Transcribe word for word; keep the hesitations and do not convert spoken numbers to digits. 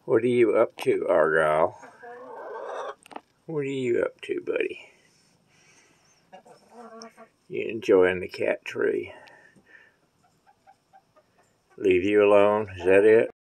What are you up to, Argyle? What are you up to, buddy? You enjoying the cat tree? Leave you alone? Is that it?